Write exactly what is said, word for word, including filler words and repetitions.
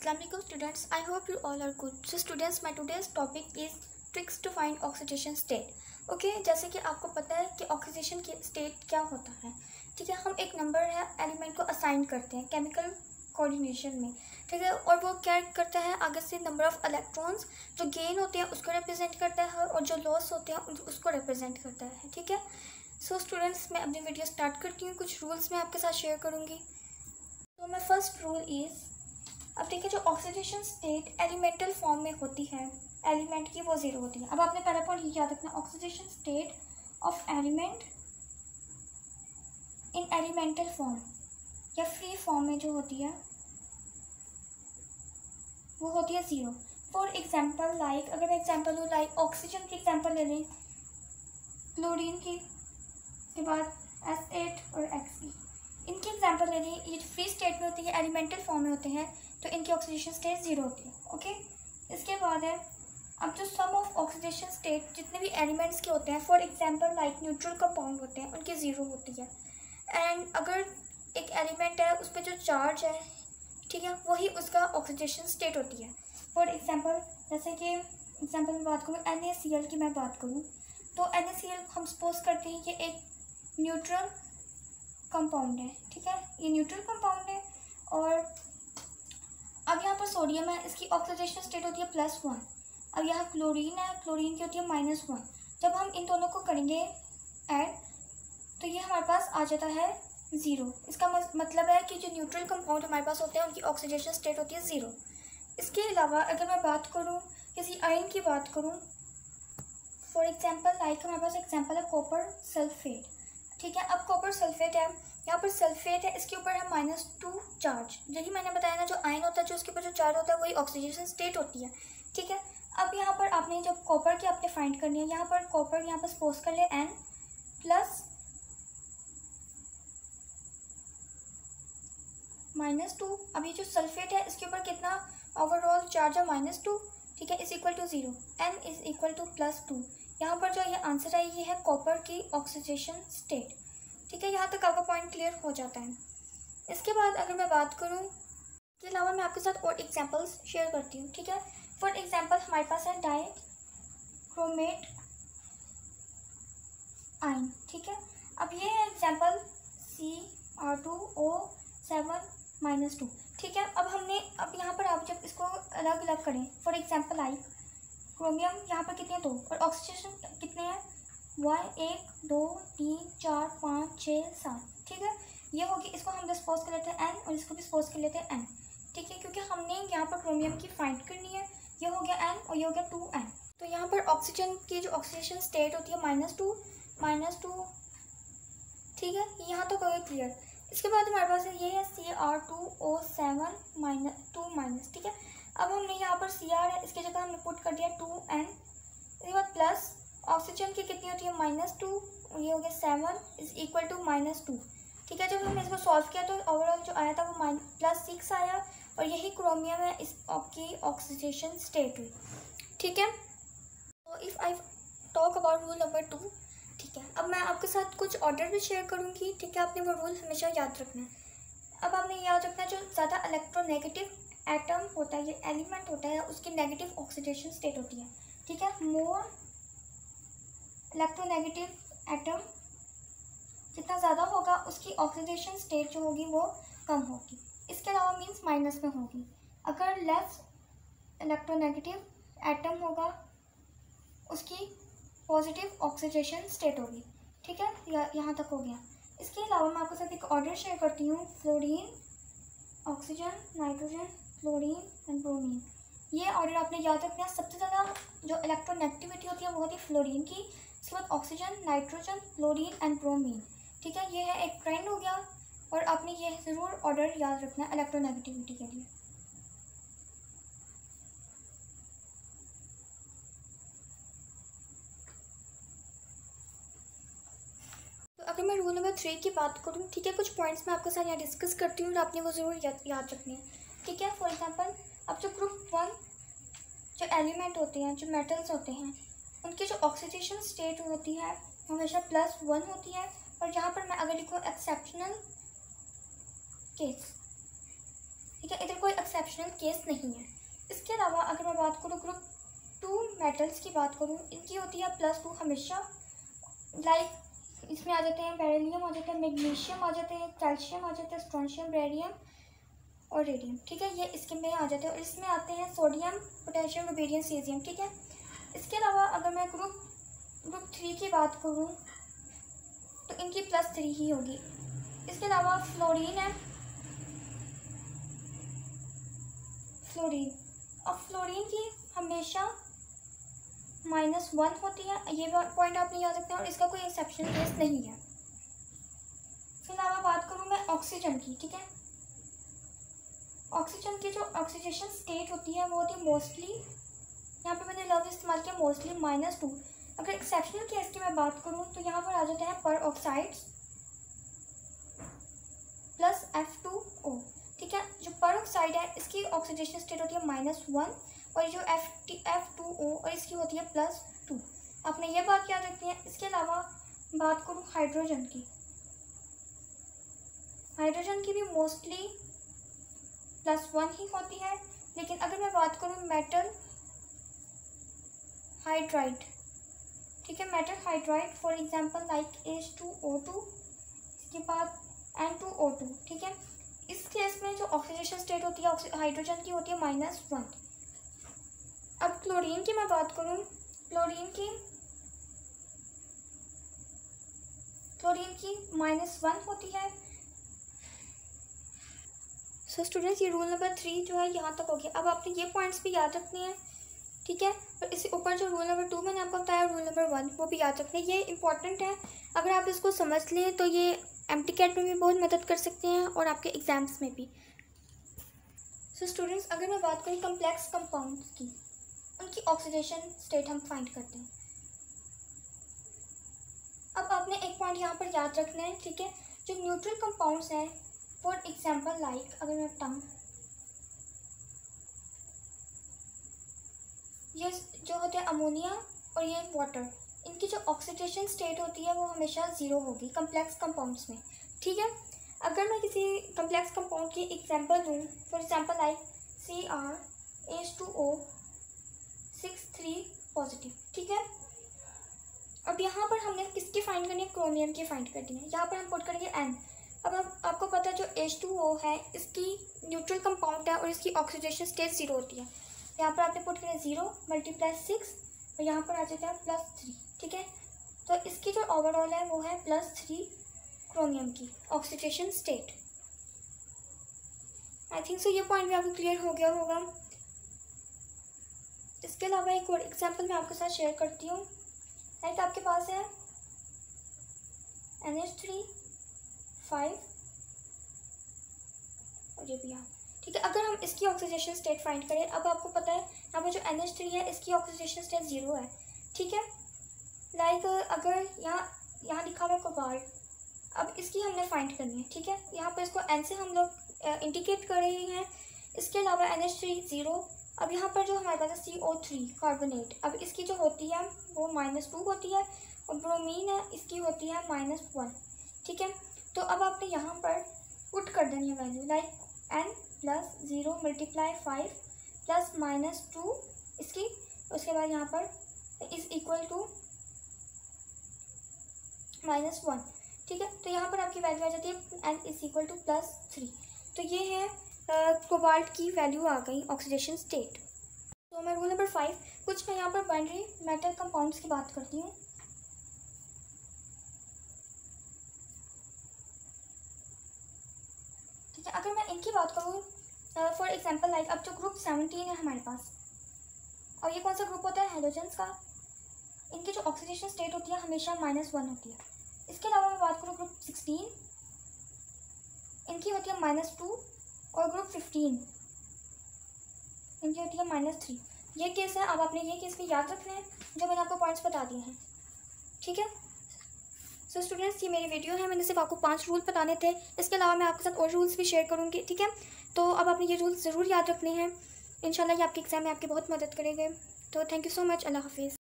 Assalamualaikum students. I hope you all are good. So students, my today's topic is tricks to find oxidation state. Okay, जैसे कि आपको पता है कि oxidation की स्टेट क्या होता है. ठीक है, हम एक नंबर है एलिमेंट को असाइन करते हैं केमिकल कोऑर्डिनेशन में. ठीक है, और वो क्या करता है, आगे से नंबर ऑफ इलेक्ट्रॉन्स जो गेन होते हैं उसको रिप्रेजेंट करता है और जो लॉस होते हैं उसको रिप्रेजेंट करता है. ठीक है, सो स्टूडेंट्स, मैं अपनी वीडियो स्टार्ट करती हूँ. कुछ रूल्स मैं आपके साथ शेयर करूँगी. तो मैं फर्स्ट रूल इज़, अब देखिए, जो ऑक्सीडेशन स्टेट एलिमेंटल फॉर्म में होती है एलिमेंट की, वो ज़ीरो होती है. अब आपने पहला पॉइंट ये याद रखना, oxidation state of element in elemental form या फ्री फॉर्म में जो होती है वो होती है ज़ीरो. फॉर एग्जांपल लाइक, अगर मैं एग्जांपल लूँ लाइक ऑक्सीजन की एग्जांपल ले लें, क्लोरीन की के बाद एस एट और एक्स ई, इनकी एग्जांपल ले लें. ये फ्री स्टेट में होती है, एलिमेंटल फॉर्म में होते हैं, तो इनकी ऑक्सीडेशन स्टेट ज़ीरो होती है. ओके, इसके बाद है अब जो सम ऑफ ऑक्सीडेशन स्टेट जितने भी एलिमेंट्स के होते हैं, for example like neutral compound होते हैं, उनकी ज़ीरो होती है. एंड अगर एक एलिमेंट है उस पर जो चार्ज है, ठीक है, वही उसका ऑक्सीडेशन स्टेट होती है. फॉर एग्जांपल, जैसे कि एग्जांपल में बात करूँ एन ए सी एल की मैं बात करूँ, तो एन ए सी एल हम सपोज करते हैं कि एक न्यूट्रल कंपाउंड है. ठीक है, ये न्यूट्रल कंपाउंड है. और अब यहाँ पर सोडियम है, इसकी ऑक्सीडेशन स्टेट होती है प्लस वन. अब यहाँ क्लोरीन है, क्लोरीन की होती है माइनस वन. जब हम इन दोनों को करेंगे ऐड, तो ये हमारे पास आ जाता है ज़ीरो. इसका मतलब है कि जो न्यूट्रल कंपाउंड हमारे पास होते हैं उनकी ऑक्सीडेशन स्टेट होती है ज़ीरो. इसके अलावा अगर मैं बात करूँ किसी आयन की बात करूँ, फॉर एग्जाम्पल लाइक हमारे पास एग्जाम्पल है कॉपर सल्फेट. ठीक है, अब कॉपर सल्फेट है, यहाँ पर सल्फेट है, इसके ऊपर है माइनस टू चार्ज. यही मैंने बताया ना, जो आयन होता है जो उसके ऊपर जो चार्ज होता है वही ऑक्सीडेशन स्टेट होती है. ठीक है, अब यहाँ पर आपने जब कॉपर की आपने फाइंड करनी है, यहाँ पर कॉपर यहाँ पर सपोज कर ले एन प्लस माइनस टू. अब ये जो सल्फेट है इसके ऊपर कितना ओवरऑल चार्ज है, माइनस टू. ठीक है, is equal to zero, N is equal to plus two. यहाँ पर जो ये आंसर है ये है कॉपर की ऑक्सीडेशन स्टेट. ठीक है, यहाँ तक आपका पॉइंट क्लियर हो जाता है. इसके बाद अगर मैं बात करूँ, इसके अलावा मैं आपके साथ और एग्जांपल्स शेयर करती हूँ. ठीक है, फॉर एग्जांपल हमारे पास है डाई क्रोमेट आयन. ठीक है, अब ये है example C R two O seven minus two. ठीक है, अब हमने अब यहाँ पर आप जब इसको अलग अलग करें, फॉर एग्जांपल आई क्रोमियम यहाँ पर कितने, दो, और ऑक्सीडेशन कितने हैं, वन, एक, दो, तीन, चार, पाँच, छः, सात. ठीक है, ये होगी, इसको हम सपोज कर लेते हैं एन और इसको भी सपोज कर लेते हैं एन. ठीक है, क्योंकि हमने यहाँ पर क्रोमियम की फाइंड करनी है. ये हो गया एन और ये हो गया टू एन. तो यहाँ पर ऑक्सीजन की जो ऑक्सीडेशन स्टेट होती है माइनस टू माइनस टू. ठीक है, यहाँ तो कोई क्लियर. इसके बाद हमारे पास ये है C R two O seven minus two minus. ठीक है, अब हमने यहाँ पर सी आर है, इसकी जगह हमने पुट कर दिया टू एन. इसके बाद प्लस ऑक्सीजन की कितनी होती है, माइनस टू, और ये हो गया seven is equal to minus two. ठीक है, जब हमने इसको सॉल्व किया तो ओवरऑल जो आया था वो माइन प्लस सिक्स आया, और यही क्रोमियम है, इस आपकी ऑक्सीडेशन स्टेट हुई. ठीक है, तो if I talk about rule number two. ठीक है, अब मैं आपके साथ कुछ ऑर्डर भी शेयर करूँगी. ठीक है, आपने वो रूल हमेशा याद रखना है. अब आपने याद रखना है, जो ज़्यादा इलेक्ट्रोनेगेटिव एटम होता है, ये एलिमेंट होता है, उसकी नेगेटिव ऑक्सीडेशन स्टेट होती है. ठीक है, मोर इलेक्ट्रोनेगेटिव एटम जितना ज़्यादा होगा उसकी ऑक्सीडेशन स्टेट जो होगी वो कम होगी. इसके अलावा मीन्स माइनस में होगी. अगर लेस इलेक्ट्रोनेगेटिव एटम होगा उसकी पॉजिटिव ऑक्सीडेशन स्टेट होगी. ठीक है, यहाँ तक हो गया. इसके अलावा मैं आपके साथ एक ऑर्डर शेयर करती हूँ, fluorine, oxygen, nitrogen, fluorine and bromine. ये ऑर्डर आपने याद रखना है. सबसे ज़्यादा जो इलेक्ट्रोनेगेटिविटी होती है वो होती है फ्लोरीन की. इसके बाद oxygen, nitrogen, fluorine and bromine. ठीक है, ये है एक ट्रेंड हो गया, और आपने ये ज़रूर ऑर्डर याद रखना है इलेक्ट्रोनेगेटिविटी के लिए. तो अगर मैं रूल नंबर थ्री की बात करूँ, ठीक है, कुछ पॉइंट्स मैं आपके साथ यहाँ डिस्कस करती हूँ और आपने वो ज़रूर याद याद रखने हैं. ठीक है, फॉर एग्जांपल अब जो ग्रुप वन जो एलिमेंट होते हैं, जो मेटल्स होते हैं, उनकी जो ऑक्सीडेशन स्टेट होती है हमेशा प्लस वन होती है. और यहाँ पर मैं अगर लिखूँ एक्सेप्शनल केस, ठीक है, इधर कोई एक्सेप्शनल केस नहीं है। इसके अलावा अगर मैं बात करूँ ग्रुप टू मेटल्स की बात करूँ, इनकी होती है प्लस टू हमेशा। लाइक इसमें आ जाते हैं बेरिलियम, आ जाते हैं मैग्नीशियम, आ जाते हैं कैल्शियम, आ जाते हैं स्ट्रोंशियम, बेरियम और रेडियम। ठीक है, ये इसके में आ जाते हैं। और इसमें आते हैं सोडियम, पोटेशियम, रुबीडियम, सीजियम। ठीक है, इसके अलावा अगर मैं ग्रुप ग्रुप थ्री की बात करूँ तो इनकी प्लस थ्री ही होगी। इसके अलावा फ्लोरीन है, फ्लोरीन अब फ्लोरीन की हमेशा माइनस वन होती है। ये पॉइंट आप नहीं याद रखते हैं और इसका कोई एक्सेप्शनल केस नहीं है। इसके अलावा बात करूँ मैं ऑक्सीजन की। ठीक है, ऑक्सीजन की जो ऑक्सीडेशन स्टेट होती है वो होती है मोस्टली, यहाँ पे मैंने लव इस्तेमाल किया, मोस्टली माइनस टू। अगर एक्सेप्शनल केस की मैं बात करूँ तो यहाँ पर आ जाते हैं पर oxides plus F two O. ठीक है, जो पर ऑक्साइड है इसकी ऑक्सीडेशन स्टेट होती है माइनस वन और जो F T F two O और इसकी होती है प्लस टू। आपने ये बात याद रखनी है। इसके अलावा बात करूँ हाइड्रोजन की, हाइड्रोजन की भी मोस्टली प्लस वन ही होती है। लेकिन अगर मैं बात करूँ मेटल हाइड्राइड, ठीक है, metal hydride for example like H two O two, इसके बाद एन टू ओ टू। ठीक है, इस केस में जो ऑक्सीडेशन स्टेट होती है हाइड्रोजन की होती है माइनस वन। अब क्लोरीन की मैं बात करूँ, क्लोरीन की क्लोरीन की माइनस वन होती है। सो स्टूडेंट्स, ये रूल नंबर थ्री जो है यहाँ तक हो गया। अब आपने ये पॉइंट्स भी याद रखने हैं। ठीक है, और इससे ऊपर जो रूल नंबर टू मैंने आपको बताया, रूल नंबर वन, वो भी याद रखने। ये इंपॉर्टेंट है, अगर आप इसको समझ लें तो ये एमटी कैट में भी बहुत मदद कर सकते हैं और आपके एग्जाम्स में भी। सो so, स्टूडेंट्स, अगर मैं बात करूँ कम्प्लेक्स कंपाउंड्स की, उनकी ऑक्सीडेशन स्टेट हम फाइंड करते हैं। अब आपने एक पॉइंट यहाँ पर याद रखना है। ठीक है, जो न्यूट्रल कंपाउंड्स हैं फॉर एग्जाम्पल लाइक अगर मैं बताऊँ, ये जो होते हैं अमोनिया और ये वाटर, इनकी जो ऑक्सीडेशन स्टेट होती है वो हमेशा ज़ीरो होगी कम्प्लेक्स कंपाउंड्स में। ठीक है, अगर मैं किसी कम्प्लेक्स कंपाउंड की एग्जांपल दूँ, for example like C R H two O six three positive. ठीक है, अब यहाँ पर हमने किसकी फाइंड करनी है, क्रोमियम की फाइंड करनी है। यहाँ पर हम पुट करेंगे एन। अब हम आपको पता है जो एच टू ओ है इसकी न्यूट्रल कंपाउंड है और इसकी ऑक्सीडेशन स्टेट ज़ीरो होती है। यहाँ पर आपने पुट करें ज़ीरो मल्टीप्लाई सिक्स और यहाँ पर आ जाता है प्लस थ्री। ठीक है, तो इसकी जो ओवरऑल है वो है प्लस थ्री क्रोमियम की oxidation state. I think so ये पॉइंट भी आपको क्लियर हो गया होगा। इसके अलावा एक और एग्जांपल मैं आपके साथ शेयर करती हूँ। लाइक आपके पास है एन एच थ्री फाइव और ये भी यहाँ। ठीक है, अगर हम इसकी ऑक्सीडेशन स्टेट फाइंड करें, अब आपको पता है यहाँ पर जो एन एच थ्री है इसकी ऑक्सीडेशन स्टेट ज़ीरो है। ठीक है, लाइक अगर यहाँ यहाँ लिखा हुआ कोबाल्ट, अब इसकी हमने फाइंड करनी है। ठीक है, यहाँ पर इसको एन से हम लोग इंडिकेट कर रहे हैं। इसके अलावा एन एच थ्री ज़ीरो। अब यहाँ पर जो हमारे पास है सी ओ थ्री कार्बोनेट, अब इसकी जो होती है वो माइनस टू होती है और ब्रोमीन है इसकी होती है माइनस वन। ठीक है, तो अब आपने यहाँ पर पुट कर देनी है value like N plus zero multiply five plus minus two इसकी, उसके बाद यहाँ पर is equal to minus one. ठीक है, तो यहाँ पर आपकी वैल्यू आ जाती है N is equal to plus three. तो ये है कोबाल्ट uh, की वैल्यू आ गई ऑक्सीडेशन स्टेट। तो मैं रूल नंबर फाइव, कुछ मैं यहाँ पर बाइनरी मेटल कंपाउंड्स की बात करती हूँ। ठीक है, अगर मैं इनकी बात करूँ फॉर एग्जांपल लाइक अब जो ग्रुप सेवनटीन है हमारे पास, और ये कौन सा ग्रुप होता है, हेलोजेंस का, इनकी जो ऑक्सीडेशन स्टेट होती है हमेशा माइनस वन होती है। इसके अलावा मैं बात करूँ ग्रुप सिक्सटीन, इनकी होती है माइनस टू और ग्रुप फिफ्टीन इनकी होती है माइनस थ्री। ये केस है, अब आपने ये केस भी याद रखना है जो मैंने आपको पॉइंट्स बता दिए हैं। ठीक है, सो स्टूडेंट्स, ये मेरी वीडियो है, मैंने सिर्फ आपको पांच रूल बताने थे। इसके अलावा मैं आपके साथ और रूल्स भी शेयर करूँगी। ठीक है, तो अब आपने ये रूल्स ज़रूर याद रखने हैं। इंशाल्लाह ये आपके एग्ज़ाम में आपकी बहुत मदद करेंगे। तो थैंक यू सो मच, अल्लाह हाफिज़।